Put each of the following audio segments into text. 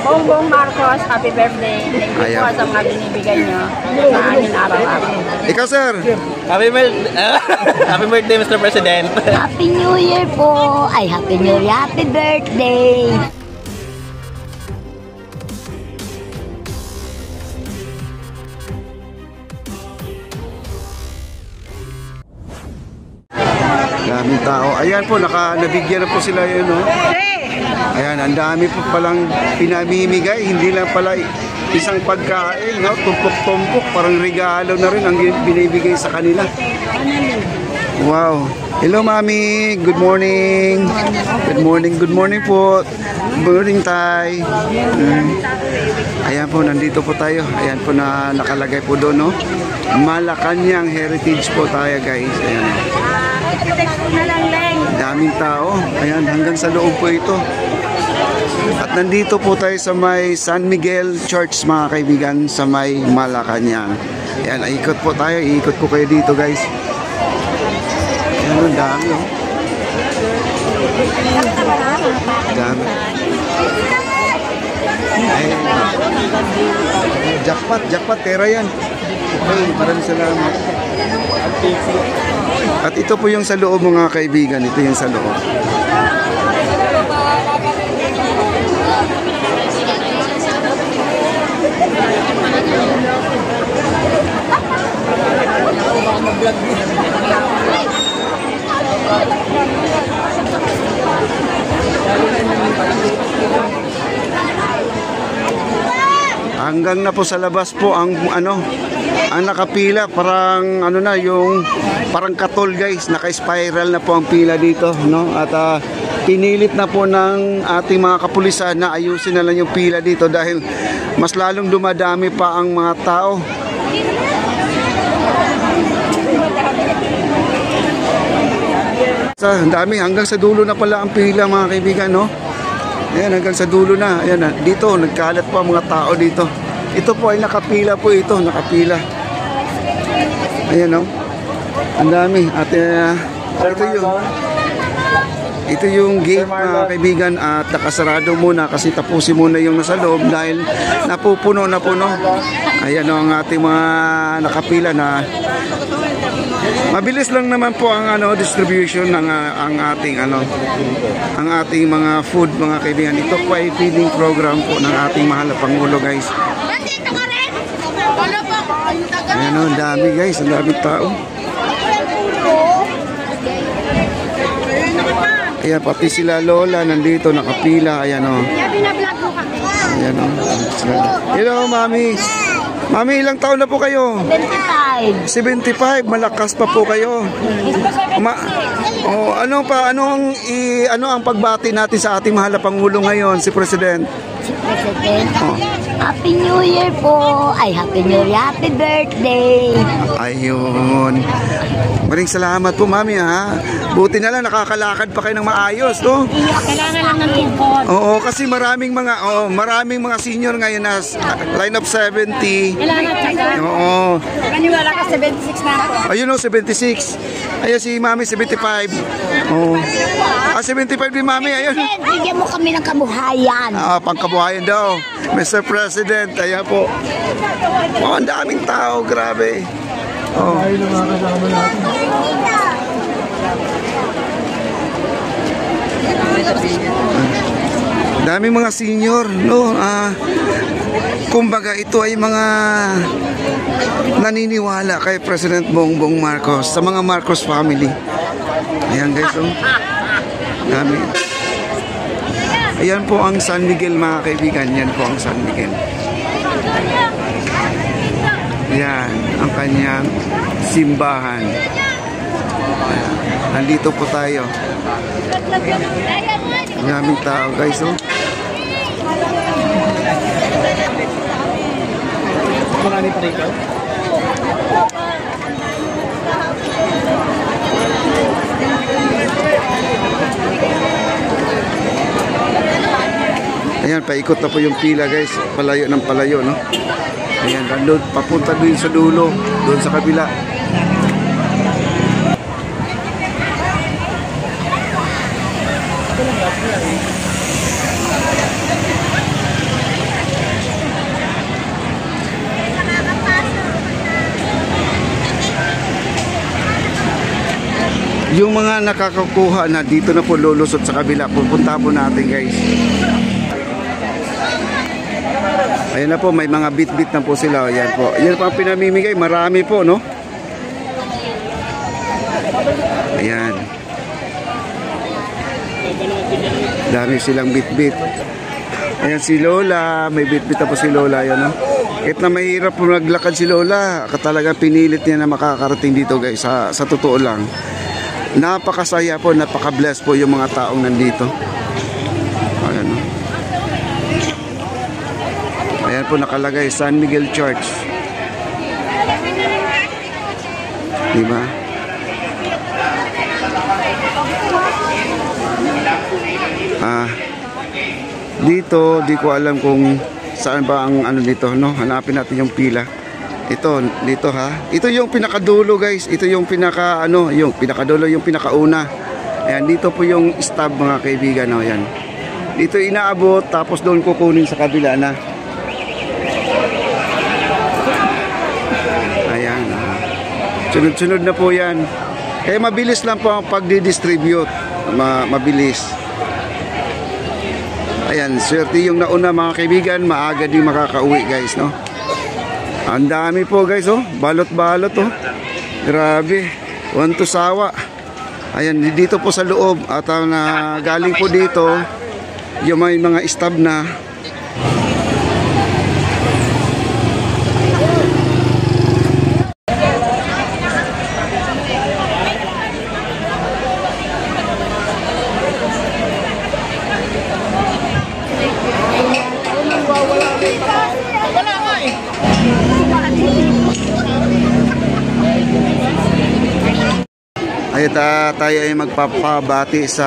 Bongbong Marcos, happy birthday. Thank you po sa mga binibigay nyo sa amin araw-araw. Ikaw, sir. Happy birthday, Mr. President. Happy New Year po. Ay, Happy New Year. Happy birthday. Daming tao. Ayan po, nabigyan na po sila yun, no? Ayan, ang dami po palang pinamimigay. Hindi lang pala isang pagkain, no? Tumpok-tumpok, parang regalo na rin ang binibigay sa kanila. Wow. Hello, Mami. Good morning. Good morning. Good morning po. Good morning, Tay. Ayan po, nandito po tayo. Ayan po na nakalagay po doon, no? Malacanang Heritage po tayo, guys. Ayan. Daming tao. Ayan, hanggang sa loob po ito. At nandito po tayo sa may San Miguel Church, mga kaibigan, sa may Malacanang. Ayan, ikot po tayo. Iikot ko kayo dito, guys. Ayan, ang dami, oh. Dami. Ay, jackpot, pera yan. Okay, maraming salamat. At ito po yung sa loob, mga kaibigan. Ito yung sa loob. Hanggang na po sa labas po ang ang nakapila, parang yung parang katol, guys, naka-spiral na po ang pila dito, no? At pinilit na po ng ating mga kapulisan na ayusin na lang yung pila dito dahil mas lalong dumadami pa ang mga tao. Ang dami, hanggang sa dulo na pala ang pila, mga kaibigan, no? Ayan, hanggang sa dulo na. Ayan, dito, nagkalat po ang mga tao dito. Ito po ay nakapila po ito, nakapila. Ayan, no? Ang dami. At ito yung gate, mga kaibigan, at nakasarado muna kasi tapusin muna yung nasa loob dahil napupuno na puno. Ayan, no, ang ating mga nakapila na mabilis lang naman po ang distribution ng ang ating mga food, mga kaibigan. Ito po ay feeding program po ng ating mahal na Pangulo, guys. Ayan, ang dami, guys, ang dami tao. Ayan, pati sila lola nandito nakapila. Ayan, o. Ayan, o. Hello, Mami. Mami, ilang taon na po kayo? 75. 75, malakas pa po kayo. Ano ang pagbati natin sa ating mahal na Pangulo ngayon, si President? Happy New Year po. Ay, Happy New Year. Happy birthday. Ayun. Maring salamat po, Mami, ha. Buti na lang nakakalakad pa kayo ng maayos, no? Kailangan lang ng tungkol. Oo, kasi maraming mga senior ngayon na line of 70. Kailangan tsaga. Oo. Maniwala ka, 76 na ako. Ayun, 76. Ayun si Mami, 75. Oo. 75 din, Mami. Ayun. Bigyan mo kami ng kabuhayan. Pangkabuhayan daw. Mr. President, ayan po. Oh, ang daming tao, grabe. Oh. Daming mga senior, no? Kumbaga ito ay mga naniniwala kay President Bongbong Marcos, sa mga Marcos family. Ayan, guys, oh. Dami. Ayan po ang San Miguel, mga kaibigan. Yan po ang San Miguel. Yan ang kanyang simbahan. Ayan. Nandito po tayo. Maraming tao, guys, oh. Marami pa rito. Ayan, paikot na po yung pila, guys. Palayo ng palayo, no? Ayan, doon, papunta doon sa dulo, doon sa kabila. Yung mga nakakakuha na dito na po lulusot sa kabila, pupunta po natin guys. Ayan na po, may mga bit-bit na po sila. Ayan po. Ayan po ang pinamimigay. Marami po, no? Ayan. Dami silang bit-bit. Ayan si Lola. May bit-bit na po si Lola. Ayan, no? Kahit na mahirap po naglakad si Lola, talagang pinilit niya na makakarating dito guys. Sa totoo lang. Napakasaya po, napaka-bless po yung mga taong nandito. Ayan, no? Ayan po nakalagay, San Miguel Church. Diba? Dito, di ko alam kung saan ba ang ano dito, no? Hanapin natin yung pila. Ito, dito ha. Ito yung pinakadulo guys. Ito yung pinaka, ano, yung pinakadulo, yung pinakauna. Ayan, dito po yung stub mga kaibigan, no? Ayan. Dito inaabot, tapos doon kukunin sa kabila na. Ayan. Sunod-sunod na po yan. Kaya mabilis lang po ang pagdi-distribute. Mabilis. Ayan, swerte yung nauna mga kaibigan. Maaga din makakauwi guys, no? Ang dami po guys, oh. Balot-balot, oh. Grabe. Want to sawa. Ayan, dito po sa loob. At na galing po dito, yung may mga stab na. Ay, tayo ay magpapabati sa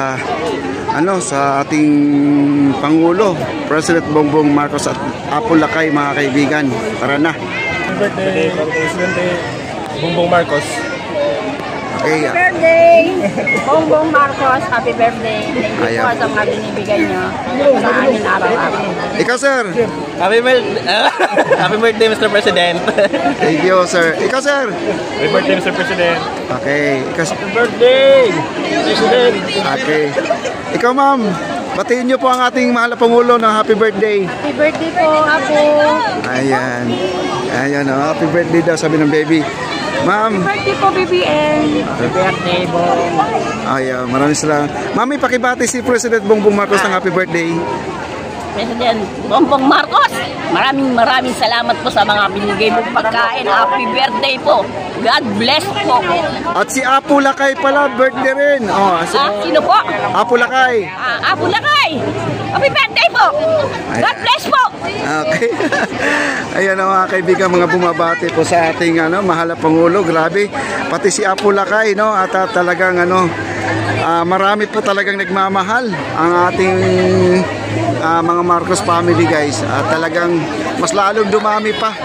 sa ating Pangulo, President Bongbong Marcos at Apo Lakay mga kaibigan. Tara na. Birthday, Presidente Bongbong Marcos. Okay. Happy birthday! Bongbong Marcos, happy birthday. Thank you po sa mga binibigay nyo sa amin araw-araw. Ikaw, sir. Happy birthday, Mr. President. Thank you, sir. Ikaw, sir. Happy birthday, Mr. President. Okay. Ikaw, Happy birthday, President. okay. Ikaw, ma'am. Batiin niyo po ang ating mahal na Pangulo ng happy birthday. Happy birthday po, Apo. Ayan. Ayan, oh. Happy birthday daw, sabi ng baby. Ma'am. Happy birthday po, BBN. Happy birthday, Bong. Ayan, maraming salamat. Mami, pakibati si President Bongbong Marcos ng happy birthday. President Bongbong Marcos, maraming salamat po sa mga binigay mong pagkain. Happy birthday po. God bless po. At si Apo Lakay pala, birthday rin. Oh, Sino po? Apo Lakay. Apo Lakay. Happy birthday po. God bless po. Okay. Ayan ang mga kaibigan, mga bumabati po sa ating mahal na Pangulo. Grabe. Pati si Apo Lakay, no? At talagang marami po talagang nagmamahal ang ating mga Marcos family guys. At talagang mas lalong dumami pa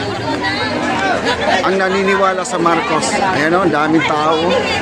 ang naniniwala sa Marcos. Ayan o, daming tao.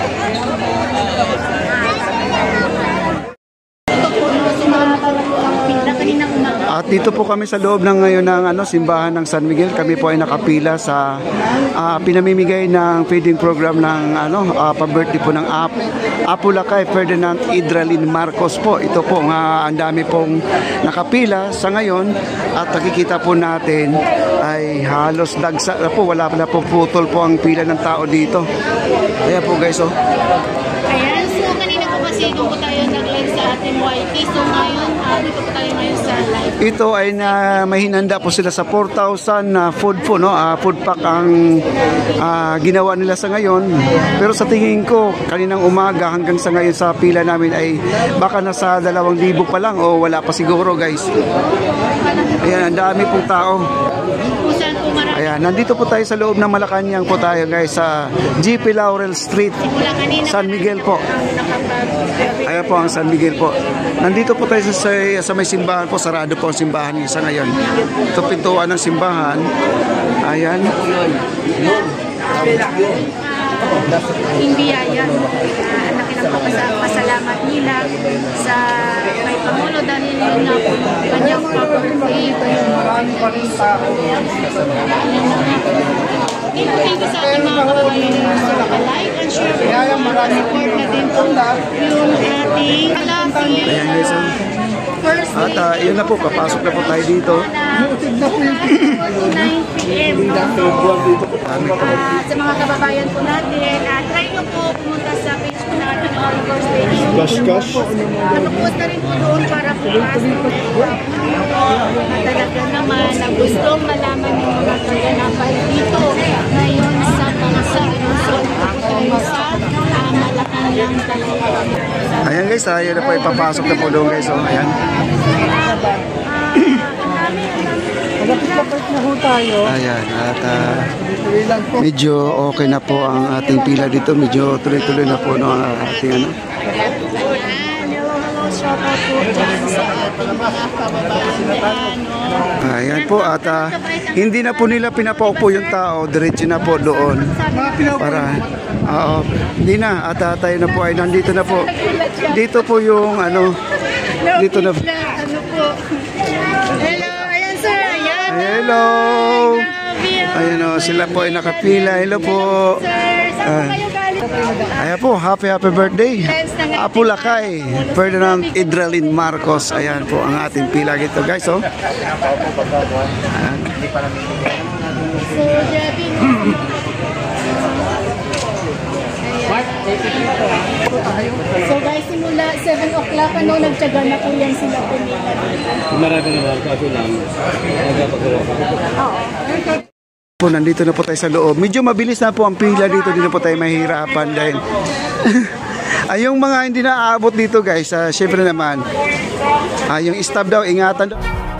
At dito po kami sa loob ng ngayon ng simbahan ng San Miguel. Kami po ay nakapila sa pinamimigay ng feeding program ng pa-birthday po ng Apo Lakay Ferdinand Idralin Marcos po. Ito po ang dami pong nakapila sa ngayon at nakikita po natin ay halos dagsa na po, wala na po, putol po ang pila ng tao dito. Kaya po guys, oh. Ayan, so kanina po kasi doon po tayo nag-live sa ating YT. So ngayon, dito po tayo ngayon sa live. Ito ay may hinanda po sila sa 4,000 na food po, no? Food pack ang ginawa nila sa ngayon. Pero sa tingin ko, kaninang umaga hanggang sa ngayon sa pila namin ay baka nasa 2,000 pa lang o wala pa siguro guys. Ayan, ang dami pong tao. Kung saan po marami. Ayan, nandito po tayo sa loob ng Malacanang po tayo guys sa GP Laurel Street, Mula kanina. San Miguel po. Ayan po ang San Miguel po. Nandito po tayo sa may simbahan po. Sarado po ang simbahan sa ngayon. Ito pintuan ng simbahan. Ayan. Yung biyaya. Nakilang pasalamat nila sa kay Pangulo dahil yun na po kanyang pa-birthday. Thank you sa ating mga kababayan na gusto like and share po. Support na din po yung ating Alafi. Ayan guys, First at yun na po, papasok na po tayo dito. 9 p.m. Dami po. Sa mga kababayan po natin, try nyo po pumunta sa page po natin ng Marcos Page. Nakapost na rin po doon para po talaga naman na gustong malaman ng mga kaganapan dito ngayon sa bansa. So, tayo sa Malacanang talaga. Ayan guys, yun na po, ipapasok na po doon guys. Oh, ayan. Ayan, at medyo okay na po ang ating pila dito. Medyo tuloy-tuloy na po no, ang ating ano. Hello, shout out po dyan sa ating mga kababayan. Ayan po, at hindi na po nila pinapaupo yung tao, diretso na po doon. Para, hindi na, at tayo na po ay nandito na po. Dito po yung ano, dito na. Ano po? Hello, ayan sir, ayan. Hello! Ayan o, sila po ay nakapila. Hello po. Sir, saan po kayo galing? Ayan po, happy birthday. Apo Lakay, Ferdinand Idralin Marcos. Ayan po ang ating pila dito guys. Oh. Ayan. So, grabe no? So guys, simula 7 o'clock, nagtyaga na po yan sila pumila. Marami naman kaso lang. Po, nandito na po tayo sa loob. Medyo mabilis na po ang pila dito. Dito po tayo mahihirapan dahil ay yung mga hindi na aabot dito guys, syempre naman yung staff daw, ingatan daw.